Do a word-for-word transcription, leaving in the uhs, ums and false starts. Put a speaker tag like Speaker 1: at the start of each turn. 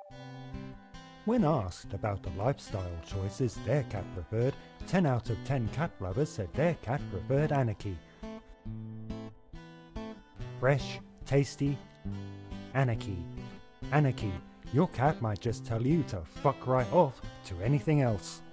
Speaker 1: When asked about the lifestyle choices their cat preferred, ten out of ten cat lovers said their cat preferred Anarkitty. Fresh, tasty, Anarkitty. Anarkitty, your cat might just tell you to fuck right off to anything else.